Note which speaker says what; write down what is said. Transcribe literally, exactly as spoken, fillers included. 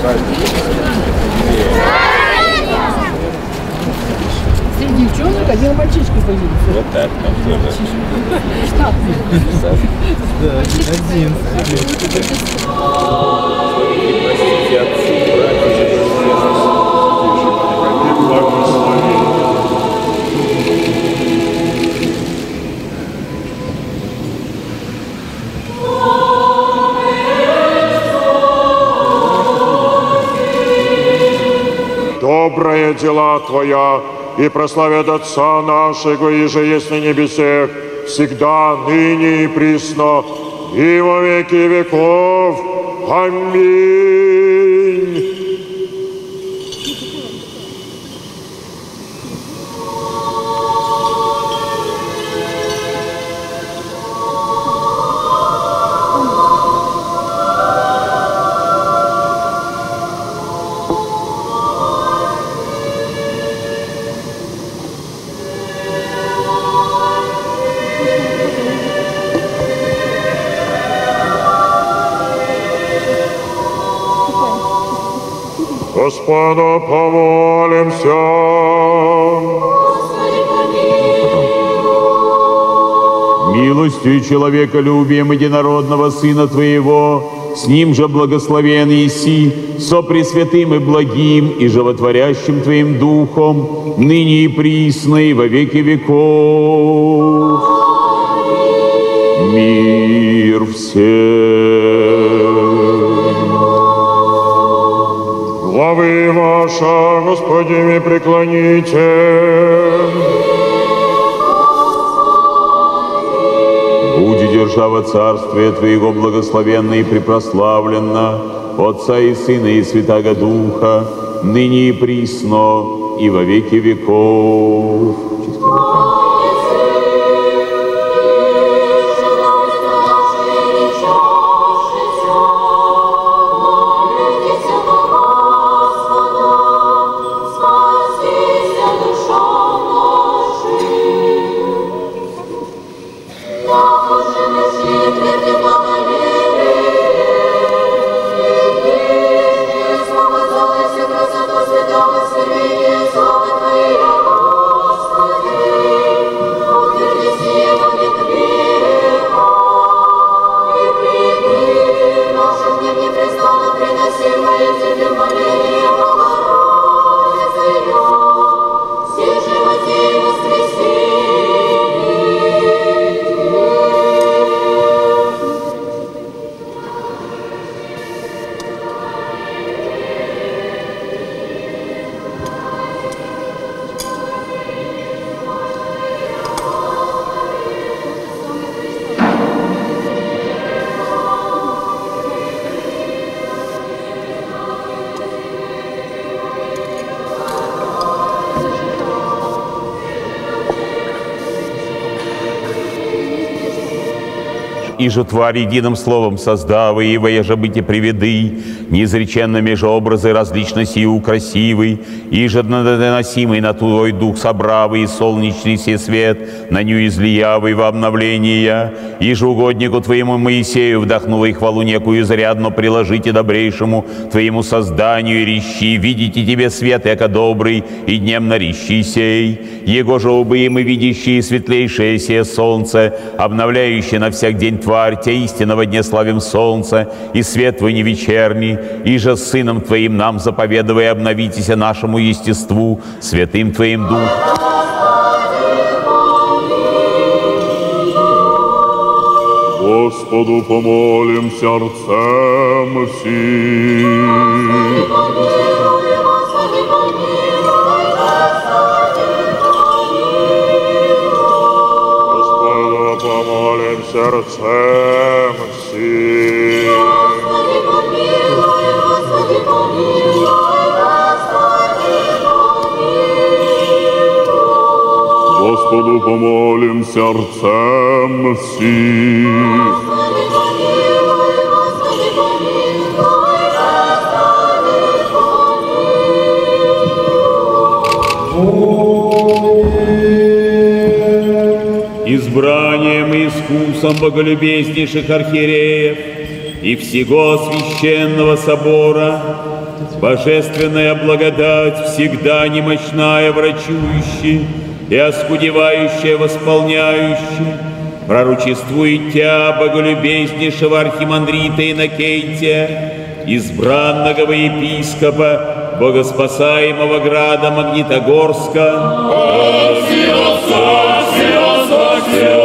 Speaker 1: Среди девчонок один мальчишка появился.
Speaker 2: Вот так, там тоже.
Speaker 1: Штатный.
Speaker 3: Да, один.
Speaker 2: Простите, отцы, братья,
Speaker 4: добрые дела Твоя, и прославят Отца нашего, и же есть на небесех, всегда, ныне и присно, и во веки веков. Аминь. Господу помолимся.
Speaker 5: Милостью и человеколюбием единородного Сына Твоего, с Ним же благословен Иси, со Пресвятым и благим и животворящим Твоим Духом, ныне и присно и во веки веков. Мир всем.
Speaker 4: Главы ваша, Господи, преклоните.
Speaker 5: Буди держава царствия Твоего благословенно и препрославленно, Отца и Сына и Святаго Духа, ныне и присно и во веки веков. И же тварь единым словом создавы, и воеже быти приведы, неизреченными же образы различно сию красивый, и же наносимый на твой дух собравый, и солнечный сей свет, на ню излиявый во обновление, и же угоднику твоему Моисею вдохнула и хвалу некую изрядно приложите добрейшему твоему созданию, и рещи, видите тебе свет, яко добрый, и днем на рещи сей, его же убы мы видящие светлейшее сие солнце, обновляющее на всяк день тварь, Тя истинного дня славим солнце, и свет твой не вечерний, и же с Сыном Твоим нам заповедывай, обновитесь нашему естеству, святым Твоим Духом.
Speaker 4: Господу помолим сердцем всем. Господу помолим сердцем всем. Господу помолим сердцем всем.
Speaker 5: Избранием и искусом боголюбезнейших архиереев и всего священного собора Божественная благодать, всегда немощная врачующая и оскудевающая восполняющая, пророчествует Тя, боголюбезнейшего архимандрита Иннокентия, избранного епископа богоспасаемого града Магнитогорска.
Speaker 6: Спаси, спаси, спаси,